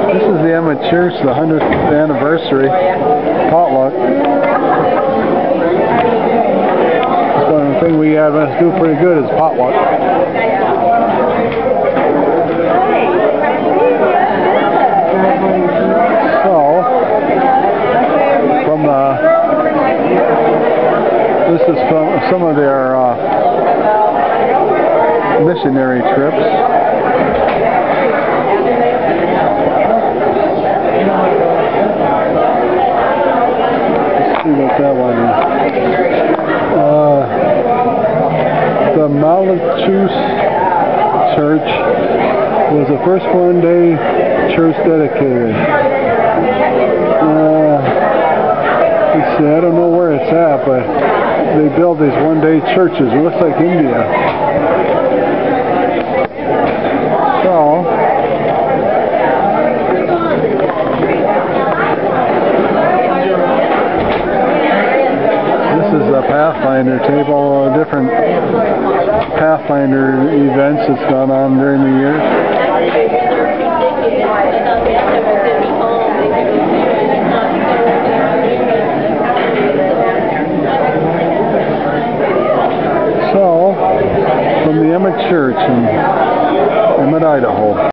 This is the Emmet Church, the 100th anniversary potluck. That's one thing we do pretty good is potluck. So, this is from some of their missionary trips. See what that one is. The Malachus Church was the first one-day church dedicated. Let's see, I don't know where it's at, but they build these one-day churches. It looks like India. So, this is a Pathfinder table, different Pathfinder events that's gone on during the year. So, from the Emmet Church in Emmet, Idaho.